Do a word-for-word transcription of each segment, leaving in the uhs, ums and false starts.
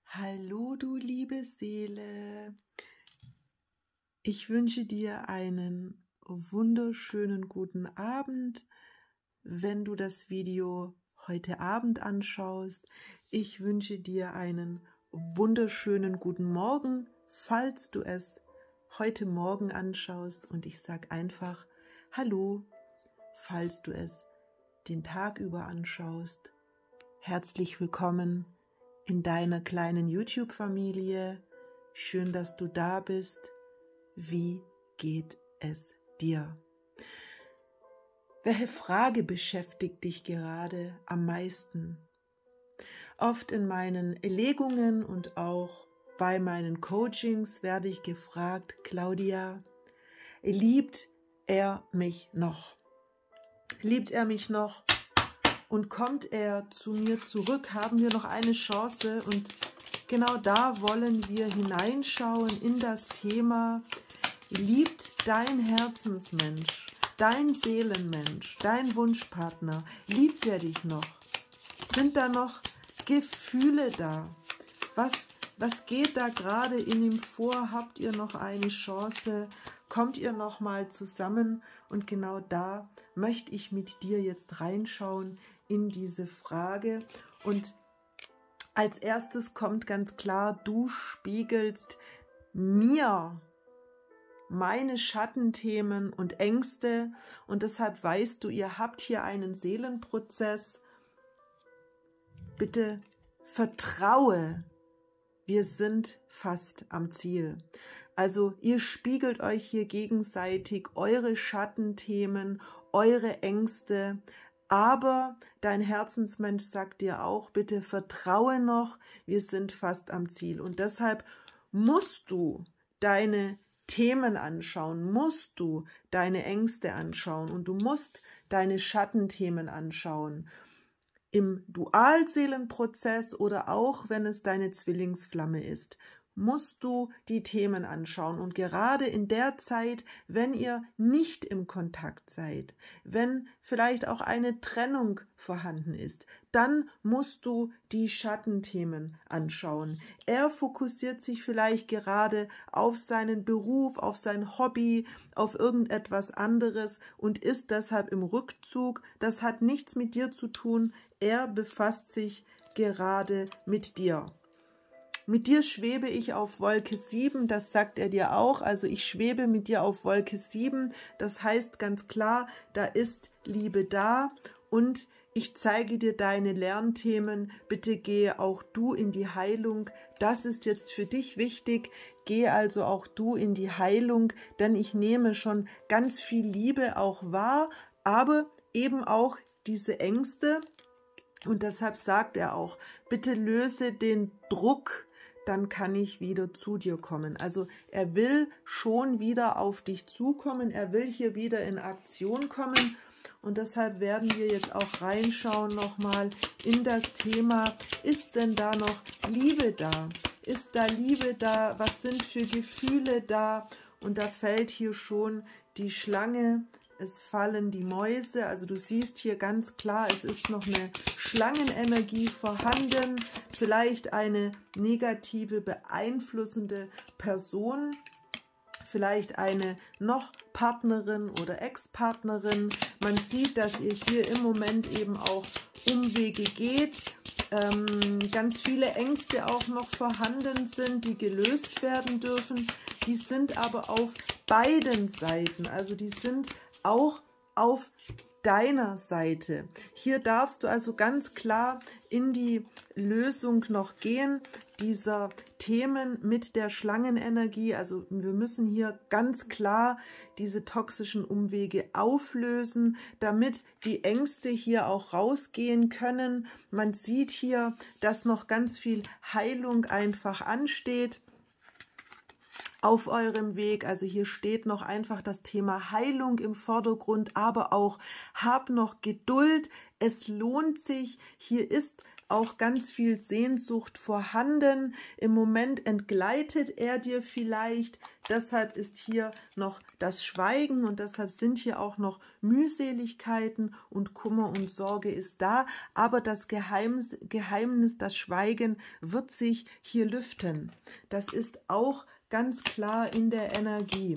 Hallo, du liebe Seele. Ich wünsche dir einen wunderschönen guten Abend, wenn du das Video heute Abend anschaust. Ich wünsche dir einen wunderschönen guten Morgen, falls du es heute Morgen anschaust. Und ich sage einfach Hallo, falls du es den Tag über anschaust. Herzlich willkommen in deiner kleinen YouTube-Familie. Schön, dass du da bist. Wie geht es dir? Welche Frage beschäftigt dich gerade am meisten? Oft in meinen Legungen und auch bei meinen Coachings werde ich gefragt: Claudia, liebt er mich noch? Liebt er mich noch? Und kommt er zu mir zurück? Haben wir noch eine Chance? Und genau da wollen wir hineinschauen in das Thema: Liebt dein Herzensmensch, dein Seelenmensch, dein Wunschpartner, liebt er dich noch? Sind da noch Gefühle da? Was, was geht da gerade in ihm vor? Habt ihr noch eine Chance? Kommt ihr noch mal zusammen? Und genau da möchte ich mit dir jetzt reinschauen in diese Frage. Und als erstes kommt ganz klar: Du spiegelst mir meine Schattenthemen und Ängste, und deshalb weißt du, ihr habt hier einen Seelenprozess. Bitte vertraue, wir sind fast am Ziel. Also ihr spiegelt euch hier gegenseitig eure Schattenthemen, eure Ängste, aber dein Herzensmensch sagt dir auch: Bitte vertraue noch, wir sind fast am Ziel. Und deshalb musst du deine Themen anschauen, musst du deine Ängste anschauen und du musst deine Schattenthemen anschauen. Im Dualseelenprozess oder auch wenn es deine Zwillingsflamme ist, musst du die Themen anschauen. Und gerade in der Zeit, wenn ihr nicht im Kontakt seid, wenn vielleicht auch eine Trennung vorhanden ist, dann musst du die Schattenthemen anschauen. Er fokussiert sich vielleicht gerade auf seinen Beruf, auf sein Hobby, auf irgendetwas anderes und ist deshalb im Rückzug. Das hat nichts mit dir zu tun. Er befasst sich gerade mit dir. Mit dir schwebe ich auf Wolke sieben, das sagt er dir auch. Also ich schwebe mit dir auf Wolke sieben. Das heißt ganz klar, da ist Liebe da und ich zeige dir deine Lernthemen. Bitte gehe auch du in die Heilung. Das ist jetzt für dich wichtig. Gehe also auch du in die Heilung, denn ich nehme schon ganz viel Liebe auch wahr, aber eben auch diese Ängste. Und deshalb sagt er auch: Bitte löse den Druck, dann kann ich wieder zu dir kommen. Also er will schon wieder auf dich zukommen, er will hier wieder in Aktion kommen. Und deshalb werden wir jetzt auch reinschauen nochmal in das Thema: Ist denn da noch Liebe da? Ist da Liebe da? Was sind für Gefühle da? Und da fällt hier schon die Schlange, es fallen die Mäuse. Also du siehst hier ganz klar, es ist noch eine Schlangenenergie vorhanden, vielleicht eine negative, beeinflussende Person, vielleicht eine noch Partnerin oder Ex-Partnerin. Man sieht, dass ihr hier im Moment eben auch Umwege geht, ähm, ganz viele Ängste auch noch vorhanden sind, die gelöst werden dürfen. Die sind aber auf beiden Seiten, also die sind auch auf deiner Seite. Hier darfst du also ganz klar in die Lösung noch gehen, dieser Themen mit der Schlangenenergie. Also wir müssen hier ganz klar diese toxischen Umwege auflösen, damit die Ängste hier auch rausgehen können. Man sieht hier, dass noch ganz viel Heilung einfach ansteht auf eurem Weg. Also hier steht noch einfach das Thema Heilung im Vordergrund, aber auch hab noch Geduld. Es lohnt sich. Hier ist auch ganz viel Sehnsucht vorhanden. Im Moment entgleitet er dir vielleicht. Deshalb ist hier noch das Schweigen und deshalb sind hier auch noch Mühseligkeiten und Kummer und Sorge ist da. Aber das Geheimnis, Geheimnis, das Schweigen wird sich hier lüften. Das ist auch ganz klar in der Energie.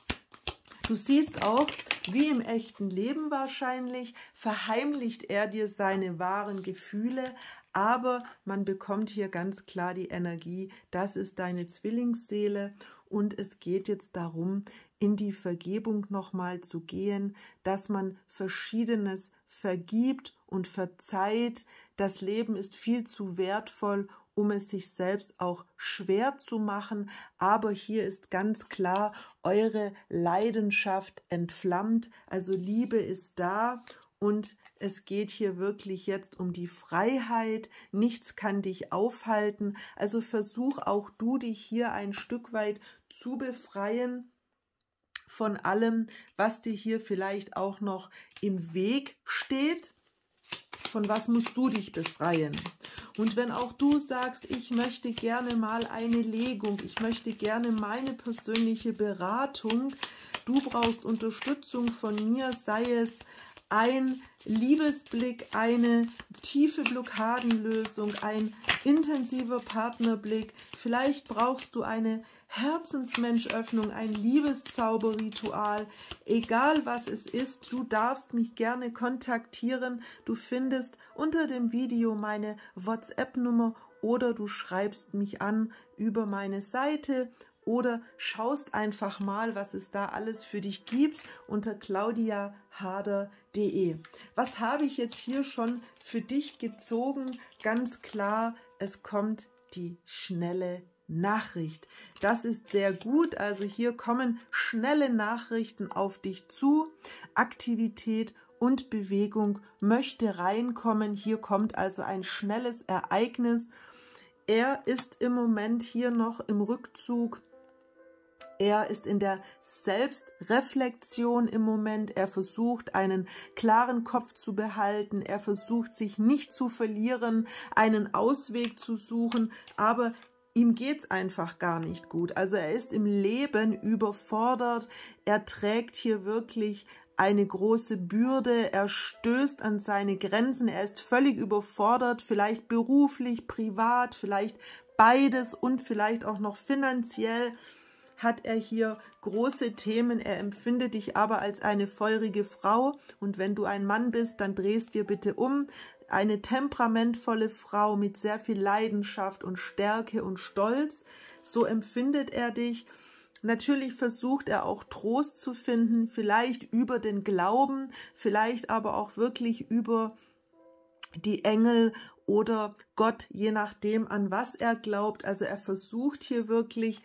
Du siehst auch, wie im echten Leben wahrscheinlich, verheimlicht er dir seine wahren Gefühle, aber man bekommt hier ganz klar die Energie, das ist deine Zwillingsseele und es geht jetzt darum, in die Vergebung nochmal zu gehen, dass man Verschiedenes vergibt und verzeiht. Das Leben ist viel zu wertvoll, um es sich selbst auch schwer zu machen, aber hier ist ganz klar, eure Leidenschaft entflammt, also Liebe ist da und es geht hier wirklich jetzt um die Freiheit, nichts kann dich aufhalten, also versuch auch du dich hier ein Stück weit zu befreien von allem, was dir hier vielleicht auch noch im Weg steht. Von was musst du dich befreien? Und wenn auch du sagst, ich möchte gerne mal eine Legung, ich möchte gerne meine persönliche Beratung, du brauchst Unterstützung von mir, sei es ein Liebesblick, eine tiefe Blockadenlösung, ein intensiver Partnerblick, vielleicht brauchst du eine Herzensmenschöffnung, ein Liebeszauberritual, egal was es ist, du darfst mich gerne kontaktieren. Du findest unter dem Video meine WhatsApp-Nummer oder du schreibst mich an über meine Seite oder schaust einfach mal, was es da alles für dich gibt unter claudia harder punkt de. Was habe ich jetzt hier schon für dich gezogen? Ganz klar, es kommt die schnelle Nachricht. Das ist sehr gut, also hier kommen schnelle Nachrichten auf dich zu. Aktivität und Bewegung möchte reinkommen. Hier kommt also ein schnelles Ereignis. Er ist im Moment hier noch im Rückzug. Er ist in der Selbstreflexion im Moment. Er versucht, einen klaren Kopf zu behalten. Er versucht, sich nicht zu verlieren, einen Ausweg zu suchen. Aber ihm geht es einfach gar nicht gut. Also er ist im Leben überfordert. Er trägt hier wirklich eine große Bürde. Er stößt an seine Grenzen. Er ist völlig überfordert, vielleicht beruflich, privat, vielleicht beides und vielleicht auch noch finanziell. Hat er hier große Themen, er empfindet dich aber als eine feurige Frau und wenn du ein Mann bist, dann drehst dir bitte um. Eine temperamentvolle Frau mit sehr viel Leidenschaft und Stärke und Stolz, so empfindet er dich. Natürlich versucht er auch Trost zu finden, vielleicht über den Glauben, vielleicht aber auch wirklich über die Engel oder Gott, je nachdem, an was er glaubt. Also er versucht hier wirklich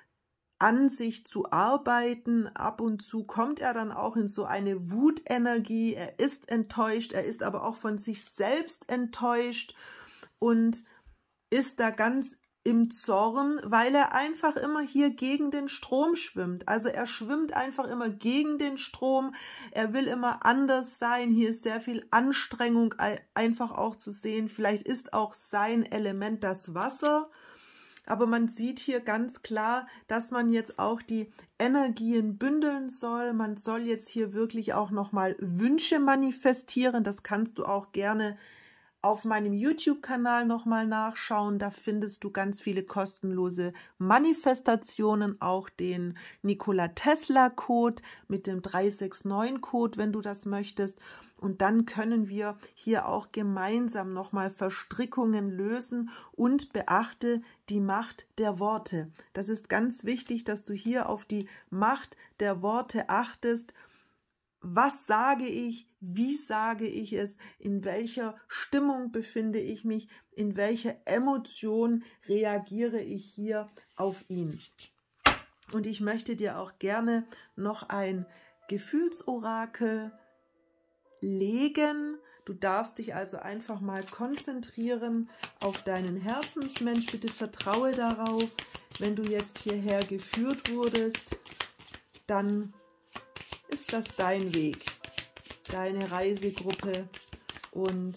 an sich zu arbeiten. Ab und zu kommt er dann auch in so eine Wutenergie. Er ist enttäuscht, er ist aber auch von sich selbst enttäuscht und ist da ganz im Zorn, weil er einfach immer hier gegen den Strom schwimmt. Also er schwimmt einfach immer gegen den Strom. Er will immer anders sein. Hier ist sehr viel Anstrengung einfach auch zu sehen. Vielleicht ist auch sein Element das Wasser. Aber man sieht hier ganz klar, dass man jetzt auch die Energien bündeln soll. Man soll jetzt hier wirklich auch nochmal Wünsche manifestieren. Das kannst du auch gerne auf meinem YouTube-Kanal nochmal nachschauen. Da findest du ganz viele kostenlose Manifestationen, auch den Nikola-Tesla-Code mit dem drei sechs neun-Code, wenn du das möchtest. Und dann können wir hier auch gemeinsam nochmal Verstrickungen lösen und beachte die Macht der Worte. Das ist ganz wichtig, dass du hier auf die Macht der Worte achtest. Was sage ich? Wie sage ich es? In welcher Stimmung befinde ich mich? In welcher Emotion reagiere ich hier auf ihn? Und ich möchte dir auch gerne noch ein Gefühlsorakel legen. Du darfst dich also einfach mal konzentrieren auf deinen Herzensmensch. Bitte vertraue darauf, wenn du jetzt hierher geführt wurdest, dann ist das dein Weg, deine Reisegruppe und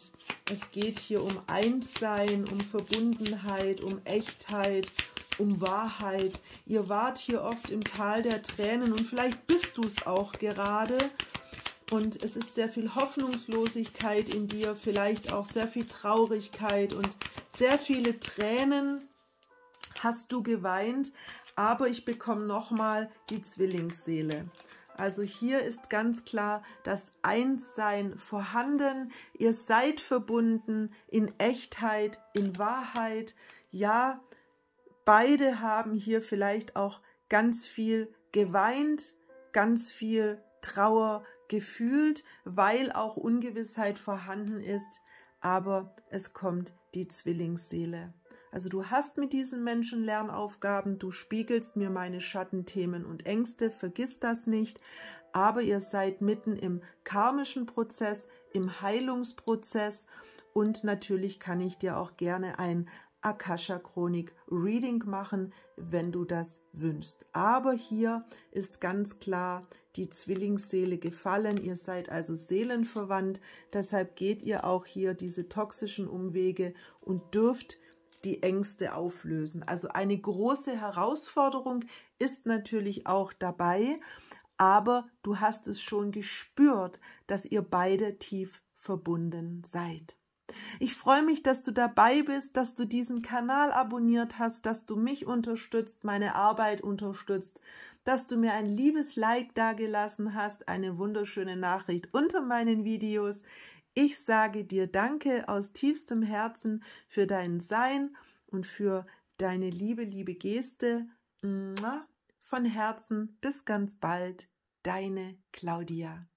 Es geht hier um Einssein, um Verbundenheit, um Echtheit, um Wahrheit. Ihr wart hier oft im Tal der Tränen und vielleicht bist du es auch gerade. Und es ist sehr viel Hoffnungslosigkeit in dir, vielleicht auch sehr viel Traurigkeit und sehr viele Tränen hast du geweint. Aber ich bekomme nochmal die Zwillingsseele. Also hier ist ganz klar das Einssein vorhanden. Ihr seid verbunden in Echtheit, in Wahrheit. Ja, beide haben hier vielleicht auch ganz viel geweint, ganz viel Trauer gefühlt, weil auch Ungewissheit vorhanden ist. Aber es kommt die Zwillingsseele. Also du hast mit diesen Menschen Lernaufgaben, du spiegelst mir meine Schattenthemen und Ängste, vergiss das nicht, aber ihr seid mitten im karmischen Prozess, im Heilungsprozess und natürlich kann ich dir auch gerne ein Akasha-Chronik-Reading machen, wenn du das wünschst. Aber hier ist ganz klar die Zwillingsseele gefallen, ihr seid also seelenverwandt, deshalb geht ihr auch hier diese toxischen Umwege und dürft die Ängste auflösen. Also eine große Herausforderung ist natürlich auch dabei, aber du hast es schon gespürt, dass ihr beide tief verbunden seid. Ich freue mich, dass du dabei bist, dass du diesen Kanal abonniert hast, dass du mich unterstützt, meine Arbeit unterstützt, dass du mir ein liebes Like dagelassen hast, eine wunderschöne Nachricht unter meinen Videos. Ich sage dir Danke aus tiefstem Herzen für dein Sein und für deine liebe, liebe Geste. Von Herzen, bis ganz bald, deine Claudia.